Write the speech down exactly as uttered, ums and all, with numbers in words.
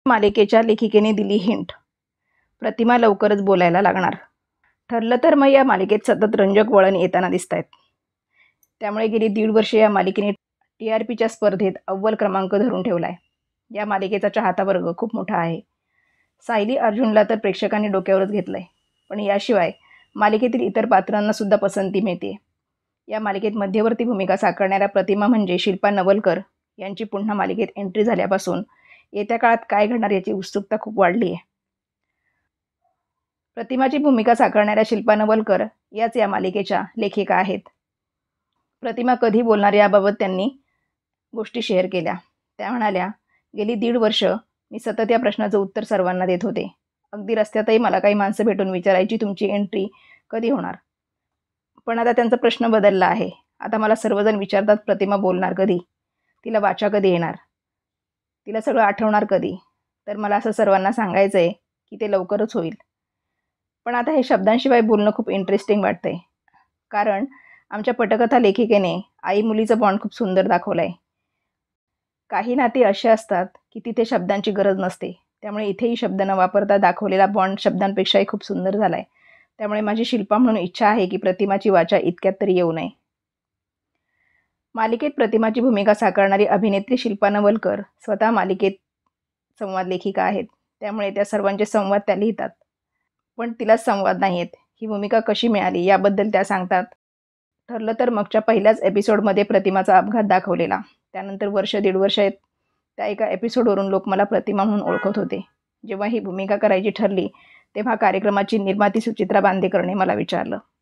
मालिकेच्या लेखिकेने दिली हिंट, प्रतिमा लवकरच बोलायला लागणार. ठरलं तर मग या मालिकेत सतत रंजक वळण येताना दिसत आहेत. त्यामुळे गेली दीड वर्ष या मालिकेने टी आर पीच्या स्पर्धेत अव्वल क्रमांक धरून ठेवलाय. या मालिकेचा चाहता वर्ग खूप मोठा आहे. सायली अर्जुनला तर प्रेक्षकांनी डोक्यावरच घेतलंय, पण याशिवाय मालिकेतील इतर पात्रांना सुद्धा पसंती मिळते. या मालिकेत मध्यवर्ती भूमिका साकारणाऱ्या प्रतिमा म्हणजे शिल्पा नवलकर यांची पुन्हा मालिकेत एंट्री झाल्यापासून येत्या काळात काय घडणार याची उत्सुकता खूप वाढली आहे. प्रतिमाची भूमिका साकारणाऱ्या शिल्पा नवलकर याच या मालिकेच्या लेखिका आहेत. प्रतिमा कधी बोलणार याबाबत त्यांनी गोष्टी शेअर केल्या. त्या म्हणाल्या, गेली दीड वर्ष मी सतत या प्रश्नाचं उत्तर सर्वांना देत होते. अगदी रस्त्यातही मला काही माणसं भेटून विचारायची, तुमची एंट्री कधी होणार. पण आता त्यांचा प्रश्न बदलला आहे. आता मला सर्वजण विचारतात, प्रतिमा बोलणार कधी, तिला वाचा कधी येणार, तिला सगळं आठवणार कधी. तर मला असं सर्वांना सांगायचं आहे की ते लवकरच होईल. पण आता हे शब्दांशिवाय बोलणं खूप इंटरेस्टिंग वाटतंय, कारण आमच्या पटकथा लेखिकेने आई मुलीचं बॉन्ड खूप सुंदर दाखवलं आहे. काही नाती अशी असतात की तिथे शब्दांची गरज नसते. त्यामुळे इथेही शब्द न वापरता दाखवलेला बॉन्ड शब्दांपेक्षाही खूप सुंदर झाला आहे. त्यामुळे माझी शिल्पा म्हणून इच्छा आहे की प्रतिमाची वाचा इतक्यात तरी येऊ नये. मालिकेत प्रतिमाची भूमिका साकारणारी अभिनेत्री शिल्पा नवलकर स्वतः मालिकेत संवाद लेखिका आहेत. त्यामुळे त्या सर्वांचे संवाद त्या लिहितात. पण तिलाच संवाद नाही आहेत. ही भूमिका कशी मिळाली याबद्दल त्या सांगतात. ठरलं तर मागच्या पहिल्याच एपिसोडमध्ये प्रतिमाचा अपघात दाखवलेला. त्यानंतर वर्ष दीड वर्ष आहेत त्या एका एपिसोडवरून लोक मला प्रतिमा म्हणून ओळखत होते. जेव्हा ही भूमिका करायची ठरली तेव्हा कार्यक्रमाची निर्माती सुचित्रा बांदेकरने मला विचारलं,